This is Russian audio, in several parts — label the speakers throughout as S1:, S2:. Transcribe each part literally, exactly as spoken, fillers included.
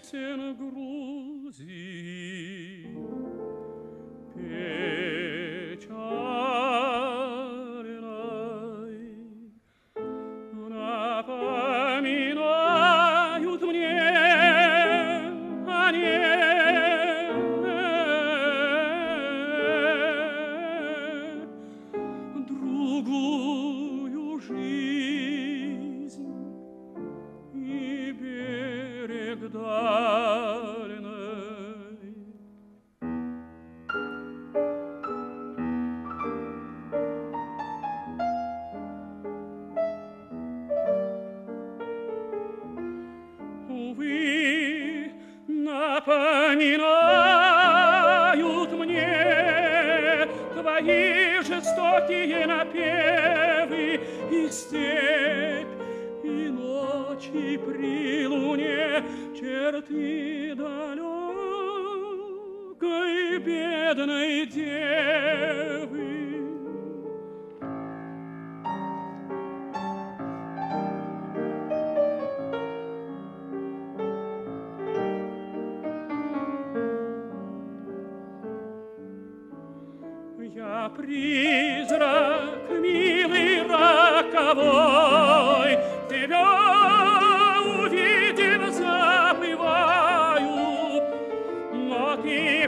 S1: песен Грузии печальной напоминают мне о ней другую жизнь и берег дальний. Увы, напоминают мне твои жестокие напевы и степь, и ночи при луне, черты далекой бедной девы. Я призрак, милый роковой, тебя увидев забываю, но ты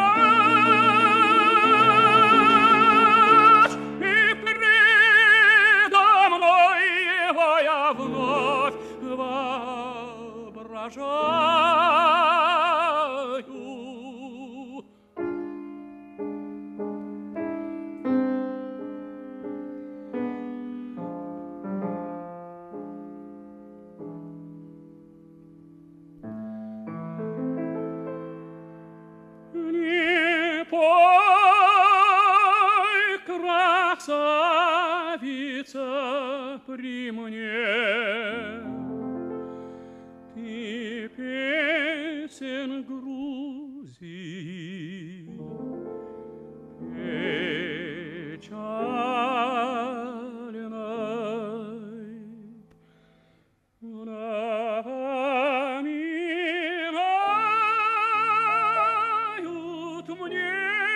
S1: поешь, и предо мной его я вновь воображаю. Пой, красавица, при мне, ты песен Грузии печальной напоминают мне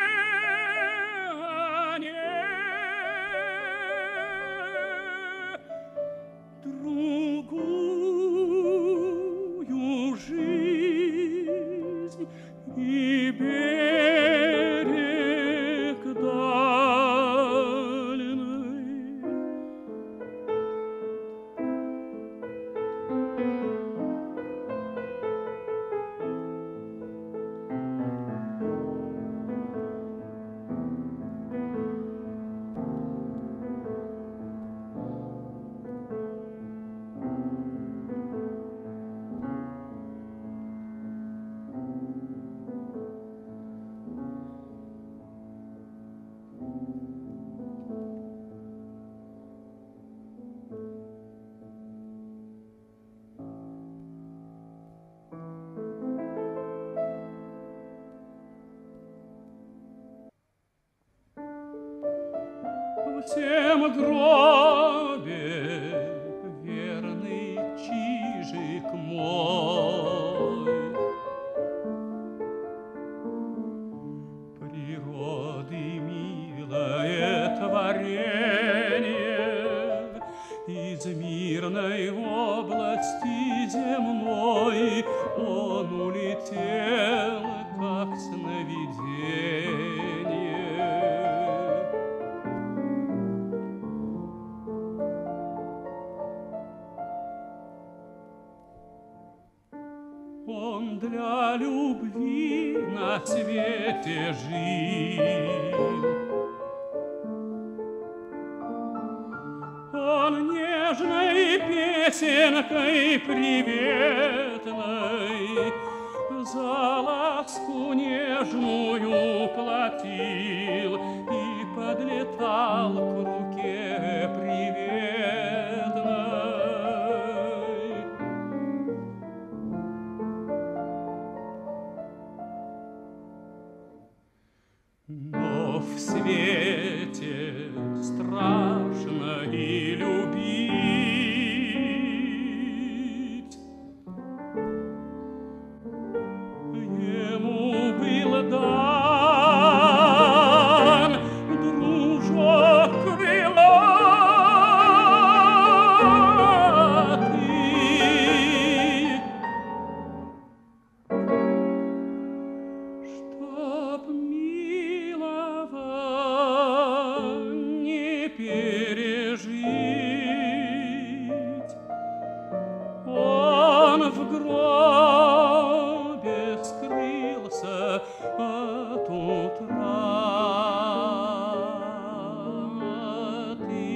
S1: о ней другую жизнь и берег дальний. В тем гробе верный чижик мой, природы милое творение, из мирной области земной он улетел, как сновидение. Он для любви на свете жил, он нежной песенкой приветной за ласку нежную платил и подлетал к руке приветной. Но в свете страшно и любить, небе скрылся от утра ты.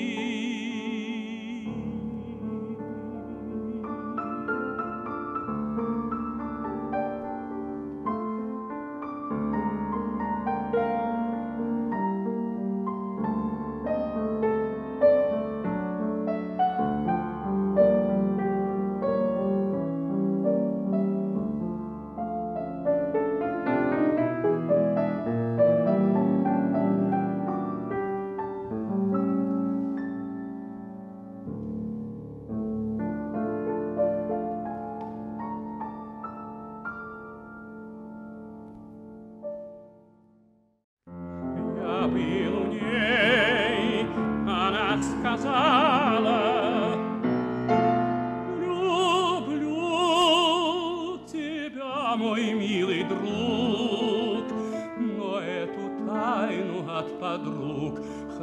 S1: Я был у ней, она сказала: люблю тебя, мой милый друг, но эту тайну от подруг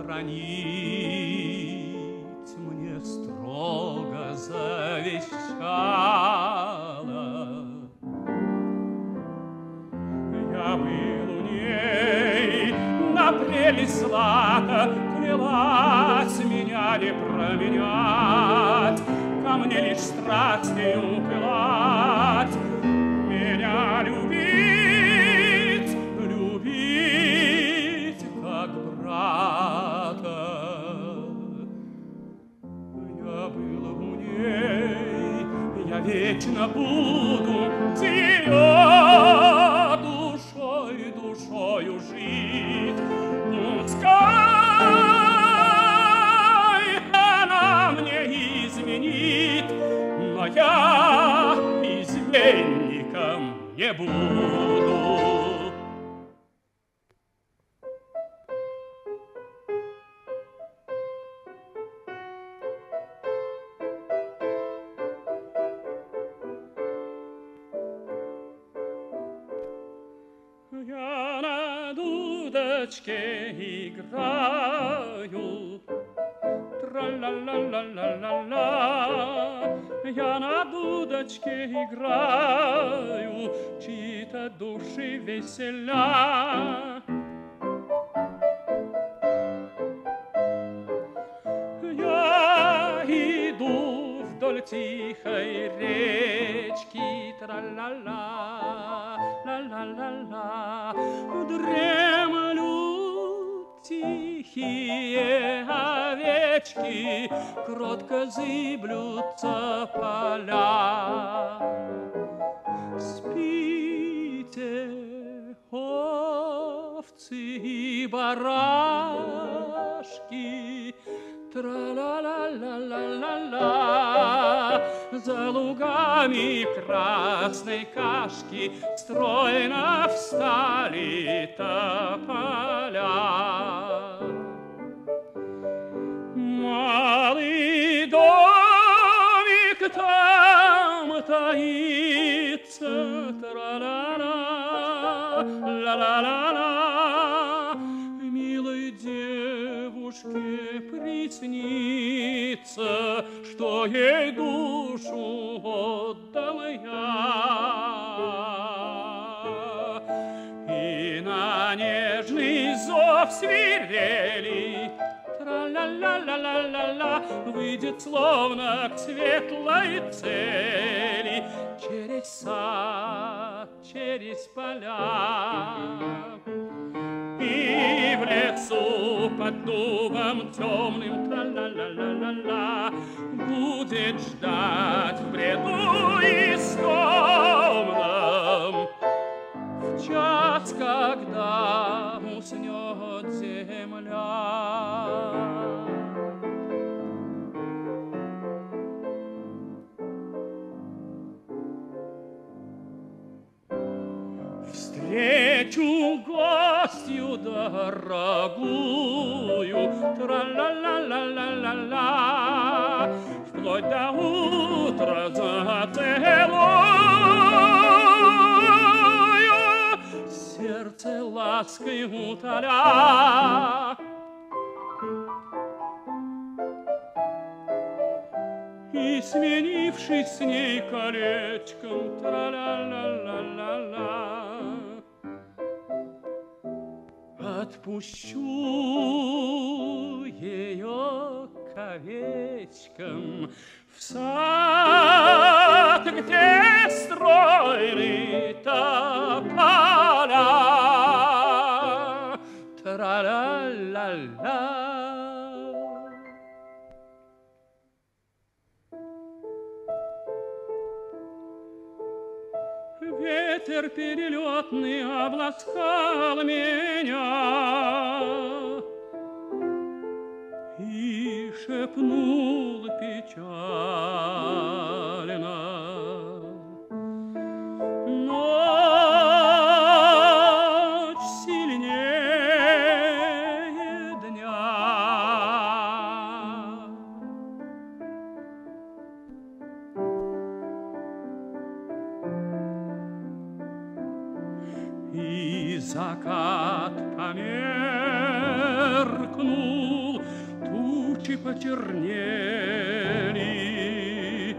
S1: хранить мне строго завещала. Я был у ней, на прелесть злата клялась меня не променять, ко мне лишь страстью пылать, меня любить, любить как брата. Я был у ней, я вечно буду ее душой, душою жить. Пускай она мне изменит, но я изменником не буду. Я на дудочке играю, тра-ла-ла-ла-ла-ла-ла. Я на дудочке играю, чьи-то души веселя. Я иду вдоль тихой речки, тра-ла-ла, ла-ла-ла-ла. Дремлют тихие овечки, кротко зыблются поля. Спите, овцы и барашки, тра-ла-ла-ла-ла-ла-ла. За лугами красной кашки стройно встали тополя. Малый домик там таится, тра-ла-ла, ла-ла-ла-ла. Милой девушке приснится, что ей душу отдал я. И на нежный зов свирели, тра-ла-ла-ла-ла-ла-ла, выйдет словно к светлой цели через сад, через поля. И в лесу под дубом темным, тра-ла-ла-ла-ла-ла, будет ждать в бреду искомном в час, когда уснет земля. Встречу гостью дорогую, тра-ла-ла-ла-ла-ла-ла, вплоть до утра зацелую, сердце лаской утоля. И и, сменившись с ней колечком, тра-ля-ля-ля-ля-ля, отпущу ее к овечкам в сад, где стройны тополя, тра-ля-ля-ля. Ветер перелетный обласкал меня и шепнул печально: ночь сильнее дня. И закат померкнул, тучи почернели,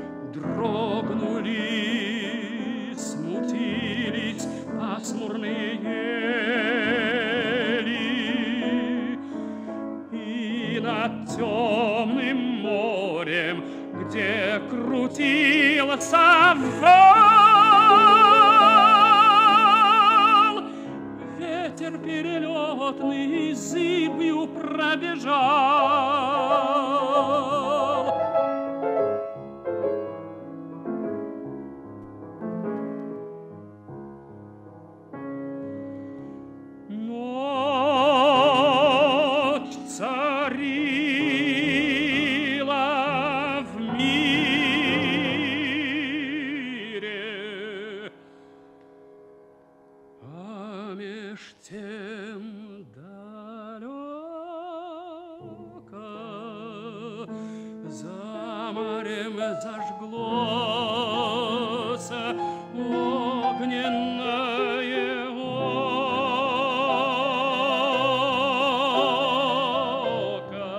S1: дрогнули, смутились пасмурные ели. И над темным морем, где крутился вал, ветер перелетный зыбью пробежал. Ночь царила в мире, а меж тем далеко за морем зажглось огненное око.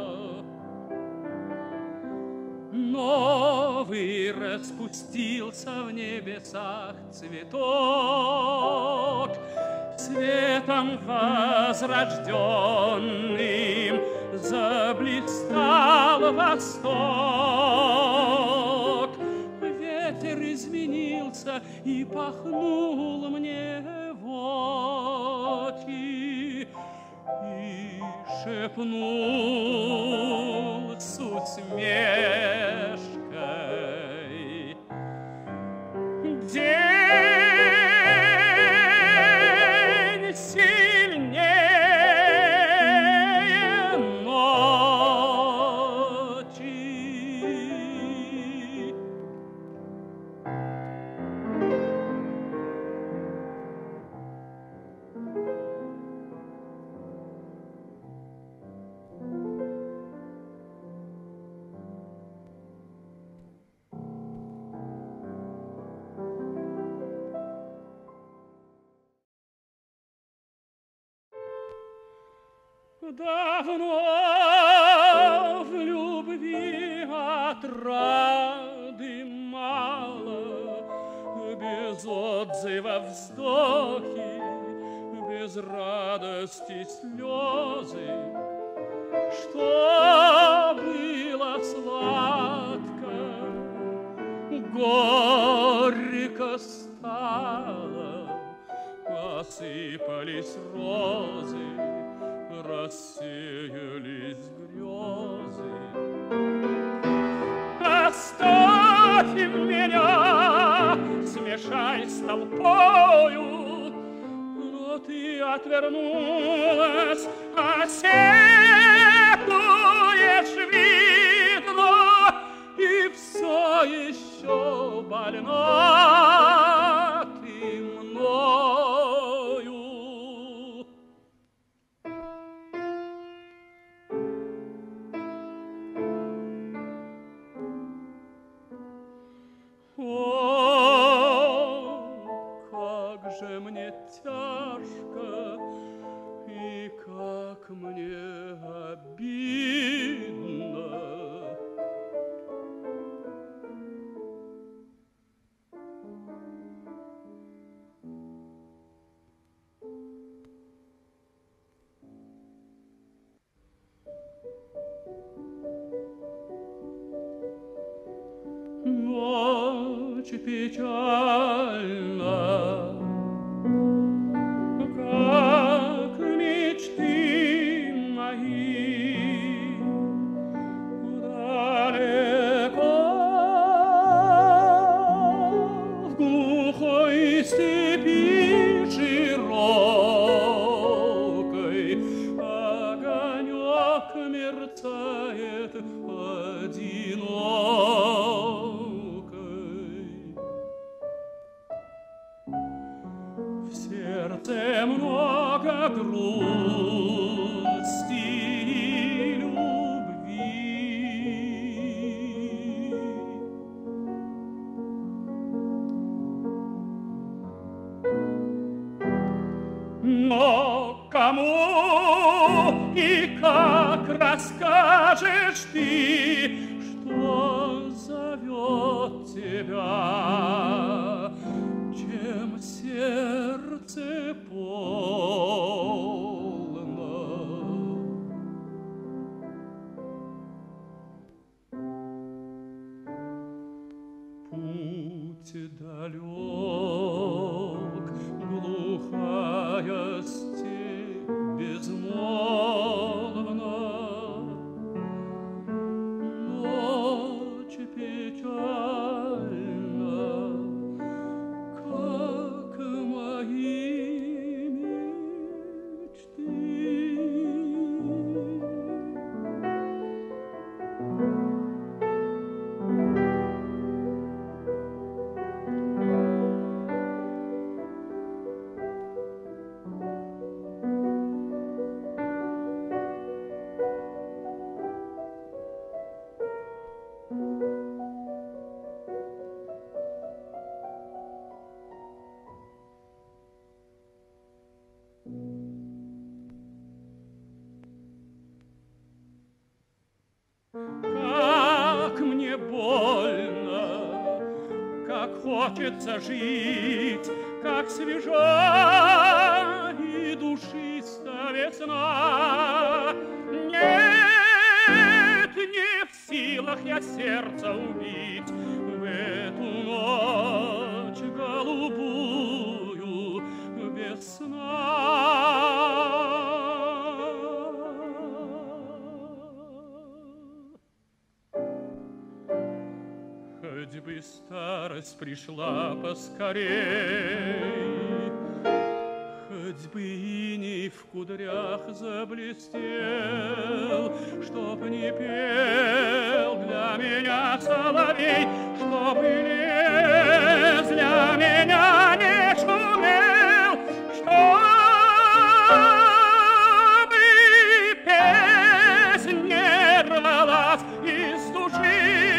S1: Новый распустился в небесах цветок, светом возрожденным заблистал восток. Ветер изменился и пахнул мне в очи и шепнул с усмешкой: день сильнее ночи. Давно в любви отрады мало, без отзыва вздохи, без радости слезы. Что было сладко, горько стало, посыпались розы, рассеялись грезы. Оставь меня, смешай с толпою, но ты отвернулась, осекуешь, видно, и все еще больна ты мною. О, как же мне тяжко и как мне обидно. печально, как мечты мои далеко в глухой степи широкой огонек мерцает одинокой. В сердце много грусти и любви. Но кому и как расскажешь ты, что зовет тебя, чем сердце полно? Путь далек, глухая степь безмолвна, ночь печальна, как мои мечты. Как мне больно, как хочется жить, как свежа и душиста весна. Нет, не в силах я сердце убить в эту ночь голубую без сна. Хоть бы старость пришла поскорей, хоть бы иней в кудрях заблестел, чтоб не пел для меня соловей, чтоб лес для меня не шумел, чтобы песнь не рвалась из души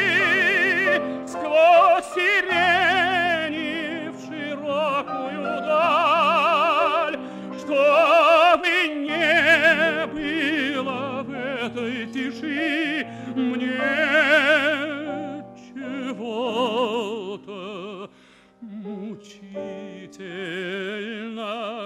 S1: сквозь сирени в широкую даль, чтобы не было в этой тиши мне чего-то мучительно